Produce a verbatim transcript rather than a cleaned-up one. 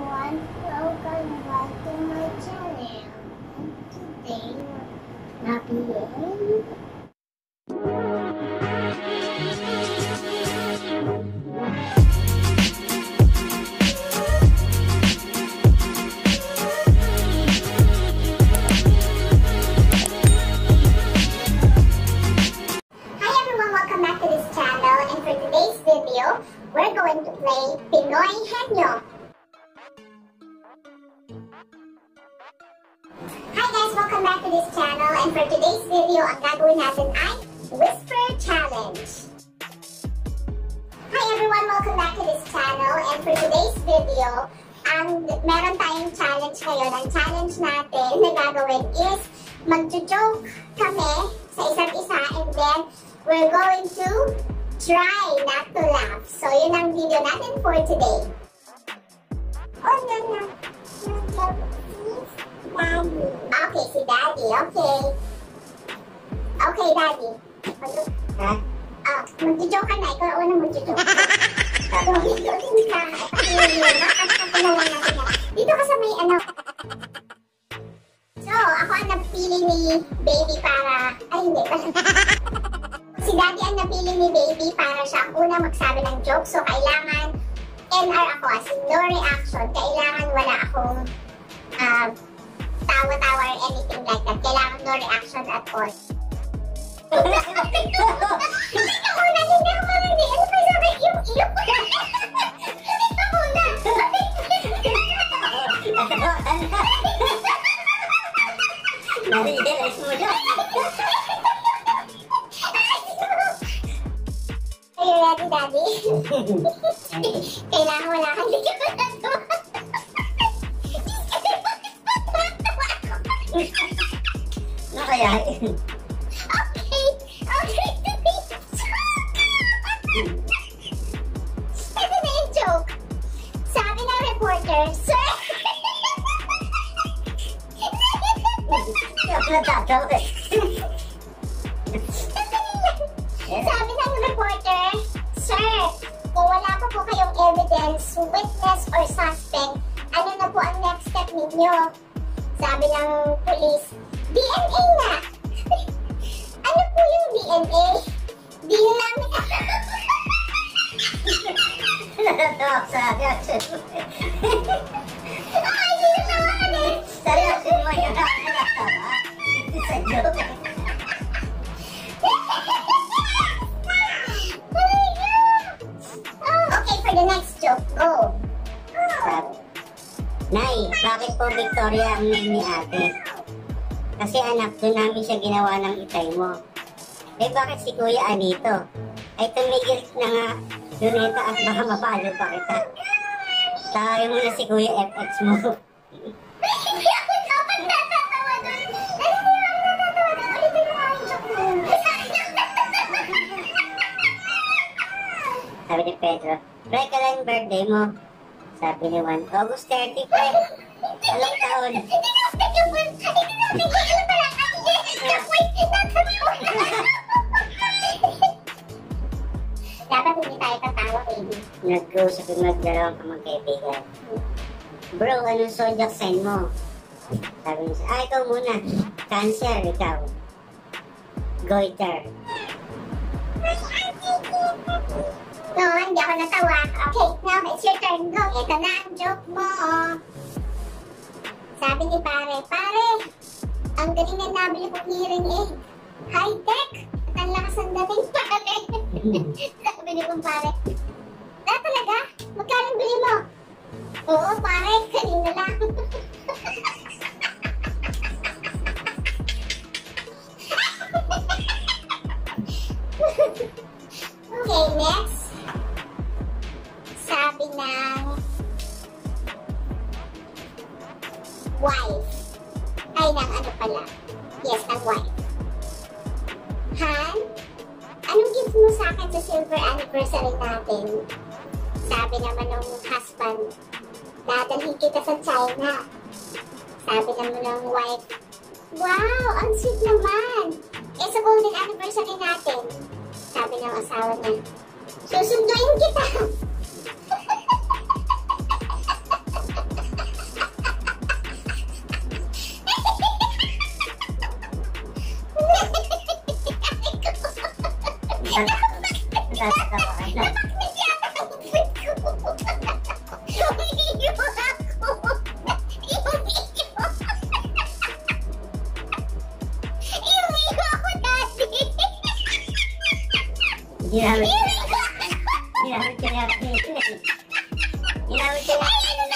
everyone, welcome back to my channel. Today, nabihin. Hi everyone, welcome back to this channel, and for today's video, we're going to play Pinoy Henyo. Hi guys, welcome back to this channel, and for today's video, ang gagawin natin ay Whisper Challenge. Hi everyone, welcome back to this channel, and for today's video, ang meron tayong challenge ngayon. Ang challenge natin na gagawin is magjo-joke kami sa isa't isa, and then we're going to try not to laugh. So, yun ang video natin for today. Oh, no, no. Daddy. Okay, si Daddy. Okay. Okay, Daddy. Ha? Ah, magjo-joke ka na. Ikaw na unang magjo-joke. Dito ka sa may ano. So, ako ang napili ni Baby para... Ay, hindi. Si Daddy ang napili ni Baby para siya ang unang magsabi ng joke. So, kailangan N R ako, as in no reaction. Kailangan wala akong uh, tawa-tawa or anything like that. Kailangan no reaction at all. Hindi ka muna, hindi ka muna, hindi. Ano pa sabi? Yung, yung. Hindi ka muna. Narirealize mo yun. Are you ready, Daddy? Kailangan wala kang hindi ka na to. Ano kaya? Okay, okay. Ito na yung joke. Sabi ng reporter, Sir! Natatawa eh. Sabi ng reporter, Sir, kung wala pa po kayong evidence, witness or suspect, ano na po ang next step ninyo? Sabi ng police, D N A na! Ano po yung D N A? Di na namin Natatawa sa reaction mo. Ay, di na naman eh! Sa reaction mo yun ako natatawa. Hindi sa joke. Okay, for the next joke, go! Sabi, Nay, bakit po Victoria ang name ni ate? Kasi anak, doon namin siya ginawa ng itay mo. Eh bakit si Kuya Anito? Ay tumigil na nga, Luneta, at baka mapalo pa kita. Tawagin mo na si Kuya F X mo. Hindi ako dapat natatawa doon! Hindi ako natatawa doon! Ulitin mo nga yung joke mo! Sabi ni Pedro, Pre, kailan yung birthday mo? Sabi ni Juan, August thirty, Pre. Anong taon? Hindi na ako yung birth! Hindi na ako yung birth! Pala ang yes! Kapoy! Natatawa! Dapat hindi tayo tatawa, baby. Nag-usap yung nagdalawang ka magkaibigan. Bro, anong zodiac sign mo? Sabi niya, ah, ikaw muna. Cancer, ikaw. Goiter. No, hindi ako natawa. Okay, now it's your turn. Go. Ito na ang joke mo. Sabi ni pare, pare, ang galing na nabili kong hearing aid. High-tech. At ang lakas ang dating, pare. Sabi ni kong pare, na talaga? Magkano bili mo? Oo, pare, kanina lang. Okay, next. Sabi ng wife. Ay, ng ano pala. Yes, ng wife. Han, anong gift mo sa akin sa silver anniversary natin? Sabi naman ng husband, dadalhin kita sa China. Sabi naman ng wife, wow, ang sweet naman. Eh, sa golden anniversary natin. Sabi ng asawa niya, susunduin kita. natatawa ka na. Bakit yata ang food ko? Umiiyo ako. Umiiyo. Umiiyo ako dati. Ginamit. Ginamit ka niya. Ginamit ka niya.